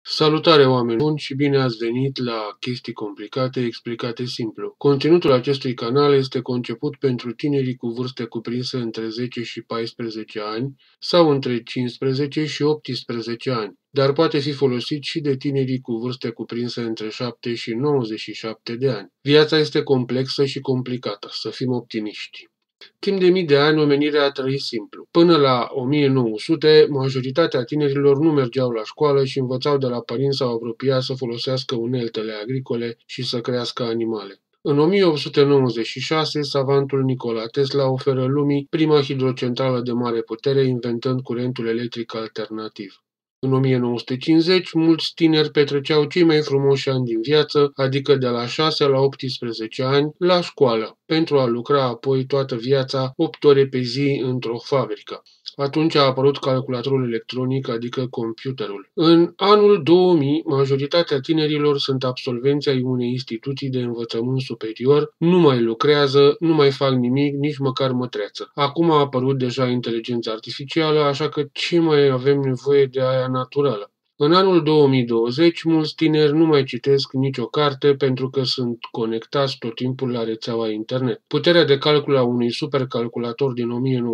Salutare oameni buni și bine ați venit la Chestii complicate explicate simplu. Conținutul acestui canal este conceput pentru tinerii cu vârste cuprinse între 10 și 14 ani sau între 15 și 18 ani, dar poate fi folosit și de tinerii cu vârste cuprinse între 7 și 97 de ani. Viața este complexă și complicată, să fim optimiști. Timp de mii de ani, omenirea a trăit simplu. Până la 1900, majoritatea tinerilor nu mergeau la școală și învățau de la părinți sau apropiați să folosească uneltele agricole și să crească animale. În 1896, savantul Nikola Tesla oferă lumii prima hidrocentrală de mare putere, inventând curentul electric alternativ. În 1950, mulți tineri petreceau cei mai frumoși ani din viață, adică de la 6 la 18 ani, la școală, pentru a lucra apoi toată viața 8 ore pe zi într-o fabrică. Atunci a apărut calculatorul electronic, adică computerul. În anul 2000, majoritatea tinerilor sunt absolvenți ai unei instituții de învățământ superior, nu mai lucrează, nu mai fac nimic, nici măcar mătreață. Acum a apărut deja inteligența artificială, așa că ce mai avem nevoie de aia naturală? În anul 2020, mulți tineri nu mai citesc nicio carte pentru că sunt conectați tot timpul la rețeaua internet. Puterea de calcul a unui supercalculator din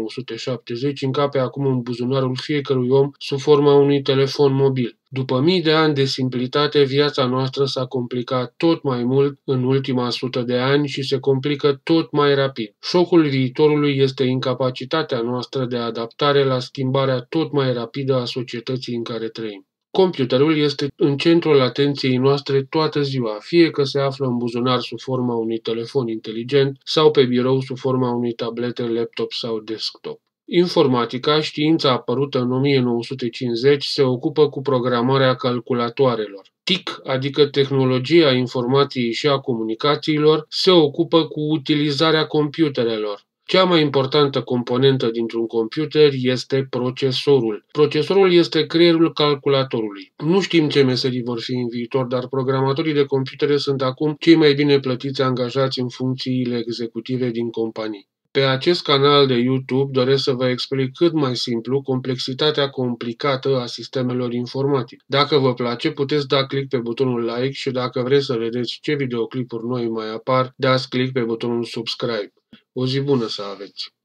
1970 încape acum în buzunarul fiecărui om sub forma unui telefon mobil. După mii de ani de simplitate, viața noastră s-a complicat tot mai mult în ultima 100 de ani și se complică tot mai rapid. Șocul viitorului este incapacitatea noastră de adaptare la schimbarea tot mai rapidă a societății în care trăim. Computerul este în centrul atenției noastre toată ziua, fie că se află în buzunar sub forma unui telefon inteligent sau pe birou sub forma unei tablete, laptop sau desktop. Informatica, știința apărută în 1950, se ocupă cu programarea calculatoarelor. TIC, adică tehnologia informației și a comunicațiilor, se ocupă cu utilizarea computerelor. Cea mai importantă componentă dintr-un computer este procesorul. Procesorul este creierul calculatorului. Nu știm ce meserii vor fi în viitor, dar programatorii de computere sunt acum cei mai bine plătiți angajați în funcțiile executive din companii. Pe acest canal de YouTube doresc să vă explic cât mai simplu complexitatea complicată a sistemelor informatice. Dacă vă place, puteți da click pe butonul like și dacă vreți să vedeți ce videoclipuri noi mai apar, dați click pe butonul subscribe. O zi bună să aveți!